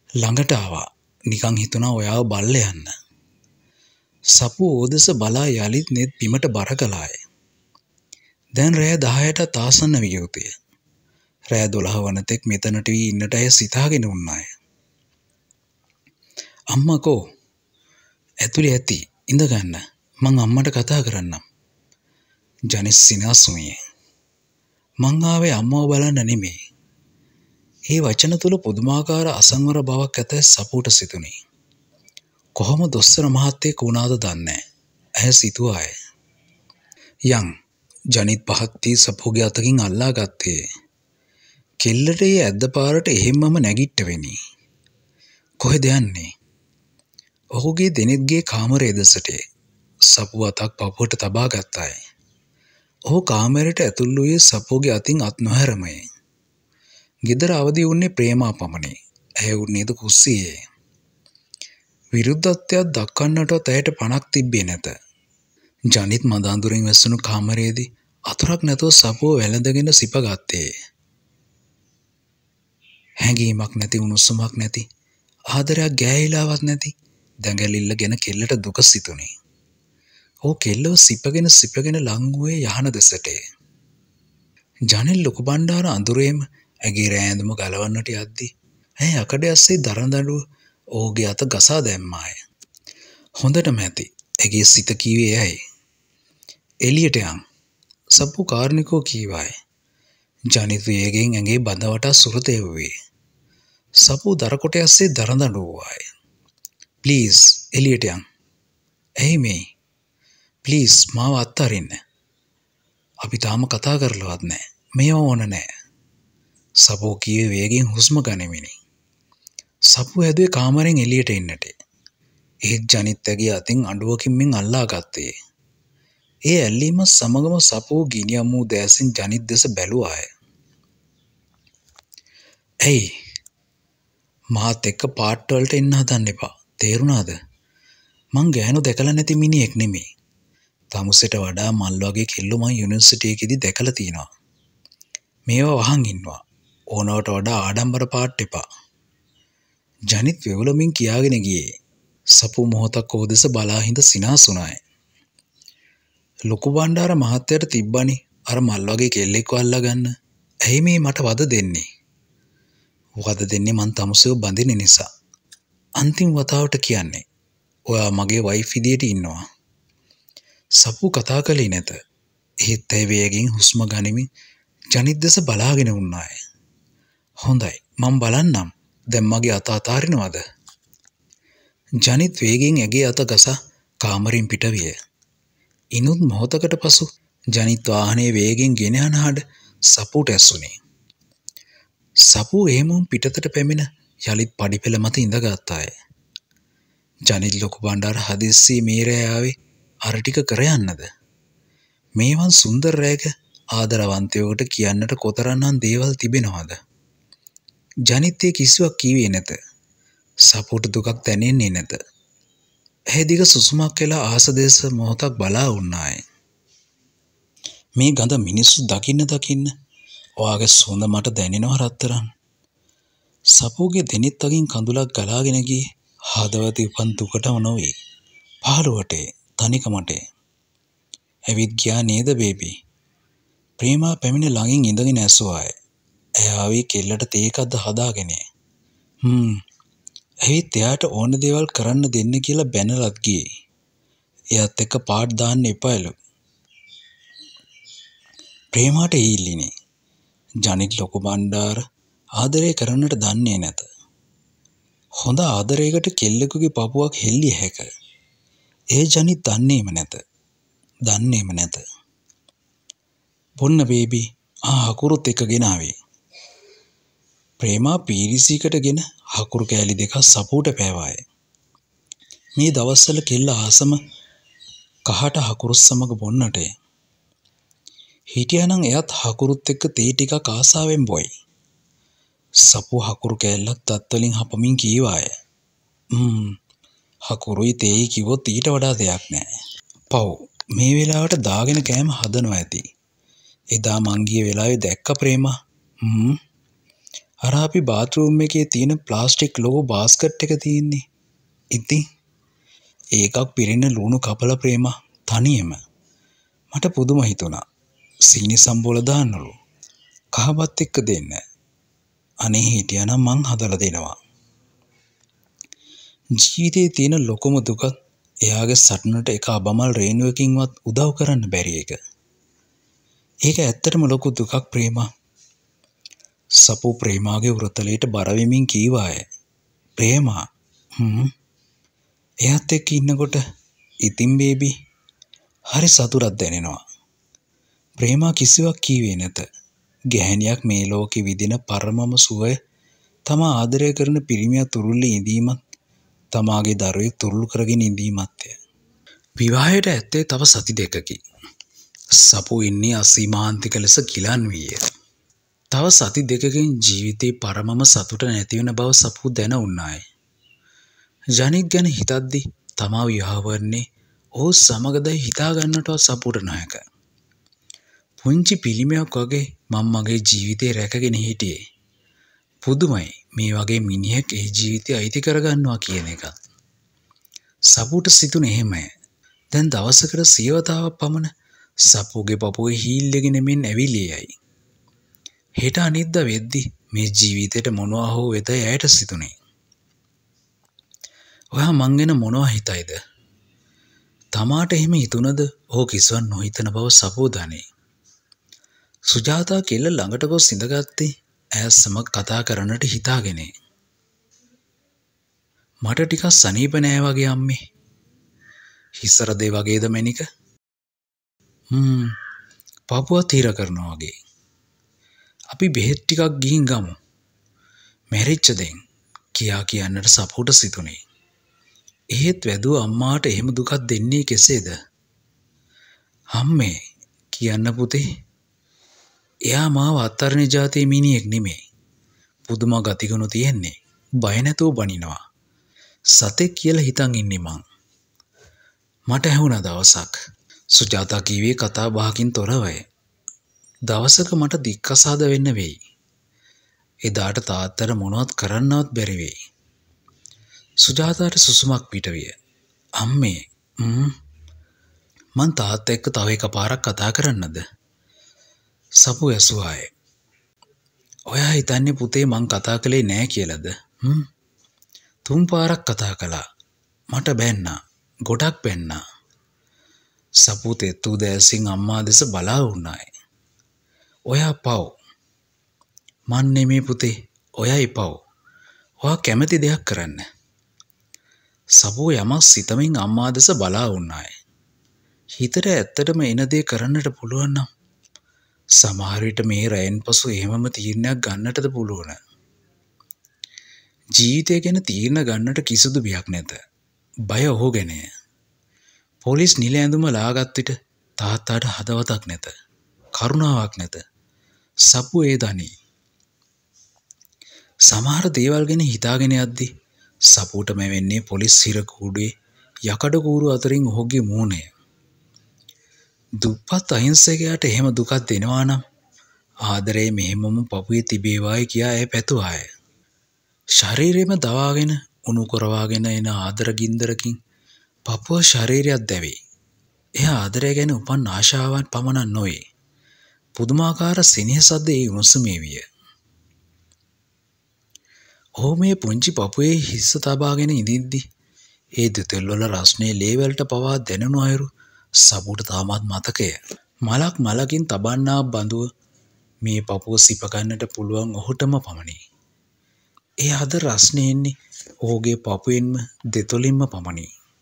ළඟට ආවා. නිකන් හිතුණා ඔයාව බල්ල යන්න. සපු ඕදෙස බලා යලිත් නෙත් බිමට බර කළාය. දැන් රෑ 10ට ආසන්න විය යුතුය. රෑ 12 වනතෙක් මෙතනට වී ඉන්නට ඇය සිතාගෙන උන්නාය. අම්මකෝ ඇතුලේ ඇති ඉඳගන්න මං අම්මට කතා කරන්නම්. ජනිස් සිනාසුමියේ. මං ආවේ අම්මව බලන්න නෙමෙයි. ඒ වචන තුල පුදුමාකාර අසංවර බවක් ඇත සපුට සිතුනි. කොහොම දොස්තර මහත්තයෙක් වුණාද දන්නේ. ඇය සිතුවාය. යන් ජනිත් පහත් වී සපුගේ අතකින් අල්ලා ගත්තේ. කෙල්ලට ඒ ඇද්ද පාරට එහෙම්මම නැගිට්ට වෙනි. කොහෙද යන්නේ? ඔහුගේ දෙනෙත්ගේ කාමරයේ දෙසට සපුව අතක් පපුවට තබා ගත්තාය. ඔහු කාමරයට ඇතුල් වූයේ සපුගේ අතින් අත් නොහැරමය. ගෙදර අවදි වුණේ ප්‍රේමා පමණි. ඇය උන්නේද කුස්සියේ. විරුද්ධත්වයක් දක්වන්නටවත් ඇයට පණක් තිබ්බේ නැත. ජනිත් මද අඳුරින් වැසුණු කාමරයේදී අතුරක් නැතුව සපුව වැළඳගෙන සිප ගත්තේ. හැඟීමක් නැති උණුසුමක් නැති ආදරයක් ගෑහිලාවක් නැති දැඟලිල්ල ගැන කෙල්ලට දුක සිතුනේ. ඔහු කෙල්ලව සිපගෙන ලං වූයේ යහන දෙසට. ජනෙල් ලොකු බණ්ඩාර අඳුරේම ඇගේ රෑඳුම ගලවන්නට යද්දී ඇය යකඩ ඇස්සේ දරදඬුව ඔහුගේ අත ගසා දැම්මාය. හොඳටම ඇති. ඇගේ සිත කීවේ ඇයි. එළියට යන්. සප්පු කාර්නිකෝ කීවාය. ජනිත් වේගෙන් ඇගේ බඳ වටා සුරත එව්වේ. සප්පු දරකොට ඇස්සේ දරදඬුවාය. ප්ලීස් එළියට යන්. ඇයි මේ? ප්ලීස් මාව අත්හරින්න. අපි තාම කතා කරලවත් නැහැ. මේව ඕන නැහැ. සපෝ කීවේ වේගෙන් හුස්ම ගනිමිනි. සපු ඇදුවේ කාමරෙන් එළියට එන්නට. ඒත් ජනිත් ඇගේ අතින් අඬුවකින් මෙන් අල්ලා ගත්තේ. ඒ ඇල්ලීම සමගම සපෝ ගිනියම් වූ දැසින් ජනිත් දෙස බැලුවාය. ඇයි? මාත් එක්ක පාට් වලට එන්න හදන්න එපා. තේරුණාද? මං ගෑනු දැකලා නැති මිනිහෙක් නෙමෙයි. තමුසෙට වඩා මල් වගේ කෙල්ලෝ මං යුනිවර්සිටි එකේදී දැකලා තියෙනවා. මේවා වහන් ඉන්නවා. ඕනවට වඩා ආඩම්බර පාට් එපා. ජනිත් වෙවුලමින් කියාගෙන ගියේ. සපු මොහොතක් ඕදෙස බලා හිඳ සිනාසුනාය. ලොකු බණ්ඩාර මහත්තයට තිබ්බනි අර මල් වගේ කෙල්ලෙක්ව අල්ලගන්න. ඇයි මේ මට වද දෙන්නේ? වද දෙන්නේ මං තමුසෙව බඳින නිසා. අන්තිම වතාවට කියන්නේ ඔයා මගේ වයිෆ් විදියට ඉන්නවා. සපු කතා කළේ නැත. ඒත් ඇය වේගෙන් හුස්ම ගනිමින් ජනිත් දෙස බලාගෙන උන්නාය. හොඳයි මම බලන්නම්. දැන් මගේ අත අතාරිනවද? ජනිත් වේගෙන් ඇගේ අත ගසා කාමරෙන් පිට විය. ඉනුත් මොහොතකට පසු ජනිත් වාහනේ වේගෙන් ගෙන යන හඬ සපුට ඇසුණේ. සපු එහෙමම පිටතට පැමිණ යලිත් පඩිපෙළ මත ඉඳගත්තාය. ජනිත් ලොකු බණ්ඩාර හදිස්සියේ මේ රෑ ආවේ අර ටික කර යන්නද? මේවන් සුන්දර රෑක ආදරවන්තයෙකුට කියන්නට කොතරම්නම් දේවල් තිබෙනවද? ජනිත් ඒ කිසිවක් කීවේ නැත. සපුට දුකක් දැනෙන්නේ නැත. ඇය දිග සුසුමක් වෙලා ආසදේශ මොහොතක් බලා වුණාය. මේ ගඳ මිනිස්සු දකින්න ඔයාගේ සුවඳ මට දැනෙනවා රත්තරන්. සපුගේ දෙනිත් අගින් කඳුලක් ගලාගෙන ගියේ හදවතේ උපන් දුකටම නොවේ. පහළුවට තනිකමට. ඇවිත් ගියා නේද බේබි? ප්‍රේමා පැමිණ ළඟින් ඉඳගෙන ඇසුවාය. ඇය ආවේ කෙල්ලට තේ එකක්ද හදාගෙන. ඇවිත් එයාට ඕන දේවල් කරන්න දෙන්න කියලා බැනලත් ගියේ. එයාත් එක්ක පාට් දාන්න එපාලු. ප්‍රේමාට ඊල්ලිනේ. ජනිත් ලොකු බණ්ඩාර ආදරය කරන්නට දන්නේ නැත. හොඳ ආදරයකට කෙල්ලෙකුගේ පපුවක් හෙල්ලිය හැක. ඒ ජනිත් දන්නේම නැත. බොන්න බේබි හකුරුත් එක ගෙනාවේ. ප්‍රේමා පීරිසීකටගෙන හකුරු කෑලි දෙකක් සපුට පෑවාය. මේ දවස්වල කෙල්ල ආසම කහට හකුරු සමග බොන්නට. හිටියානම් එයත් හකුරුත් එක්ක තේ ටිකක් ආසාවෙන් බොයි. සපු හකුරු කෑල්ලක් තත් වලින් හපමින් කීවාය. හකුරුයි තේයි කිව්වොත් ඊට වඩා දෙයක් නැහැ. පව් මේ වෙලාවට දාගෙන කෑම හදනවා ඇති. එදා මං ගිය වෙලාවේ දැක්ක ප්‍රේමා. අර අපි බාත්රූම් එකේ තියෙන ප්ලාස්ටික් ලෝගෝ බාස්කට් එක තියෙන්නේ. ඉතින් ඒකක් පිරෙන ලුණු කපල ප්‍රේමා තනියම. මට පුදුම හිතුණා. සීනි සම්බෝල දාන්නලු. කහවත් එක්ක දෙන්න. අනේ හිටියානම් මං හදලා දෙනවා. ජීවිතේ තියෙන ලොකුම දුක එයාගේ සටනට එක අබමල් රේණුවකින්වත් උදව් කරන්න බැරි එක. ඒක ඇත්තටම ලොකු දුකක් ප්‍රේමා. සපු ප්‍රේමාගේ උරතලයට බර වෙමින් කීවාය. ප්‍රේමා එයාත් එක්ක ඉන්නකොට ඉතින් බේබි හරි සතුටක් දැනෙනවා. ප්‍රේමා කිසිවක් කීවේ නැත. ගැහණියක් මේ ලෝකෙ විදින පරමම සුවය තමා ආදරය කරන පිරිමියා තුරුල්ලේ ඉඳීමත් තමාගේ දරුවෙක් තුරුළු කරගෙන ඉඳීමත්ය. විවාහයට ඇත්තේ තව සති දෙකකි. සපු ඉන්නේ අසීමාන්තික ලෙස ගිලන් විය. තව සති දෙකකින් ජීවිතේ පරමම සතුට නැතිවෙන බව සපු දැන උන්නාය. ජනික් ගැන හිතද්දි තමා විවාහ වන්නේ ඔහු සමගද හිතා ගන්නටවත් සපුට නොහැක. පුංචි පිළිමයක් වගේ මම මගේ ජීවිතේ රැකගෙන හිටියේ. පුදුමයි මේ වගේ මිනිහෙක් ඒ ජීවිතය අයිති කරගන්නවා කියන එක. සපුට සිතුනේ එහෙමයි. දැන් දවසකට සියවතාවක් පමණ සපුගේ පපුවේ හීල්ලගෙන මෙන් ඇවිලියයි. හෙට අනිද්දා වෙද්දි මේ ජීවිතේට මොනවා හෝ වෙතයි ඇයට සිතුනේ. ඔයා මං ගැන මොනවා හිතයිද? තමාට එහෙම හිතුණද ඔහු කිසිවක් නොහිතන බව සපු දනේ. සුජාතා කෙල්ල ළඟට ගොස් ඉඳගත්තේ ඇය සමග කතා කරන්නට හිතාගෙන. මට ටිකක් සනීප නෑ වගේ අම්මේ. හිසර දේ වගේද මැනික? පපුව තීර කරනවා වගේ. අපි බෙහෙත් ටිකක් ගිහින් ගමු. මැරිච්ච දෙන් කියා කියන්නට සපුට සිතුනේ. එහෙත් වැදුව අම්මාට එහෙම දුකක් දෙන්නේ කෙසේද? අම්මේ කියන්න පුතේ. එයා මාව අත්තරණ ජාතියේ මිනිහෙක් නෙමෙයි. පුදුම ගතිගුණ තියෙන්නේ. බය නැතුව බනිනවා. සතෙක් කියලා හිතන් ඉන්නේ මං. මට ඇහුණා දවසක්. සුජාතා කීවේ කතා බහකින් තොරවය. දවසක මට දික්කසාද වෙන්න වෙයි. එදාට තාත්තට මොනවත් කරන්නවත් බැරි වෙයි. සුජාතාට සුසුමක් පිටවිය. අම්මේ මං තාත්තා එක්ක තව එකපාරක් කතා කරන්නද? සපු ඇසුවාය. ඔයා හිතන්නේ පුතේ මං කතා කළේ නෑ කියලාද? 3 පාරක් කතා කළා. මට බැන්නා. ගොඩක් බැන්නා. සපු තෙත්තු දැසින් අම්මා දෙස බලා වුණාය. ඔයා පව්. මන් නෙමේ පුතේ. ඔයයි පව්. ඔයා කැමති දෙයක් කරන්න. සපු යමක් සිතමින් අම්මා දෙස බලා වුණාය. හිතට ඇත්තටම එන දේ කරන්නට පුළුවන් නම් සමහර විට මේ රැයෙන් පසු එහෙමම තීරණයක් ගන්නටද පුළුවන්. ජීවිතය ගැන තීරණ ගන්නට කිසිදු බියක් නැත. බය ඔහු ගැනය. පොලිස් නිල ඇඳුම ලාගත් විට තාත්තාට හදවතක් නැත. කරුණාවක් නැත. සපු ඒ දනී. සමහර දේවල් ගැන හිතාගෙන යද්දි සපුට මැවෙන්නේ පොලිස් හිර කූඩුවේ යකඩ කූරු අතරින් ඔහුගේ මූණය. දුප්පත් අහිංසකයාට එහෙම දුකක් දෙනවා නම් ආදරේ මෙහෙමම පපුවේ තිබේවායි කියා ඇය පැතුවාය. ශරීරෙම දවාගෙන උණු කරවාගෙන එන ආදර ගින්දරකින් පපුව ශරීරයක් දැවේ. එය ආදරය ගැන උපන් ආශාවන් පමණක් නොවේ. පුදුමාකාර සෙනෙහසක්ද ඒ උණුසුමේ විය. ඔහු මේ පුංචි පපුවේ හිස්ස තබාගෙන ඉඳිද්දි ඒ දෙතෙල්වල රස්නේ ලේවලට පවා දැනුණු අයුරු සපුට තාමත් මතකය. මලක් මලකින් තබන්නා බඳුව මේ පපුව සිප ගන්නට පුළුවන් ඔහුටම පමණි. ඒ අද රස්නේ එන්නේ ඔහුගේ පපුවෙන්ම දෙතොලින්ම පමණි.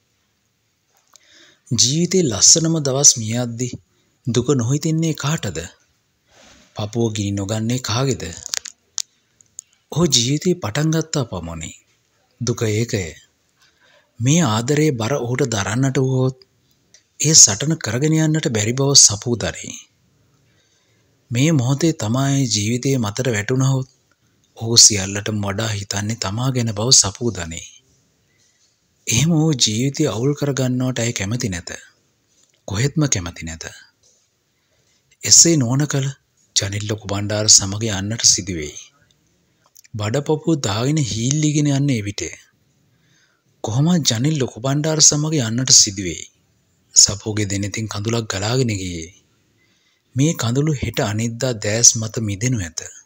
ජීවිතේ ලස්සනම දවස් මියද්දි දුක නොහිතෙන්නේ කාටද? පපුව ගිනි නොගන්නේ කාගේද? ඔහු ජීවිතේ පටන් ගත්තා පමණි. දුක ඒකය. මේ ආදරේ බර ඔහුට දරන්නට වුවොත් ඒ සටන කරගෙන යන්නට බැරි බව සපු දනී. මේ මොහොතේ තමයි ජීවිතයේ මතට වැටුණහොත් ඔහු සියල්ලටම වඩා හිතන්නේ තමා ගැන බව සපු දනී. එහෙම ඔහු ජීවිතය අවුල් කරගන්නවට ඇය කැමති නැත. කොහෙත්ම කැමති නැත. එසේ නොවන කල ජනිල් ලොකු බණ්ඩාර සමග යන්නට සිදුවෙයි. බඩපොපුව දාගෙන හීල්ලිගෙන යන්නේ එවිටය. කොහොමත් ජනිල් ලොකු බණ්ඩාර සමග යන්නට සිදුවෙයි. සපුගේ දෙනෙතින් කඳුලක් ගලාගෙන ගියේ. මේ කඳුළු හෙට අනිද්දා දෑස් මත මිදෙනු ඇත.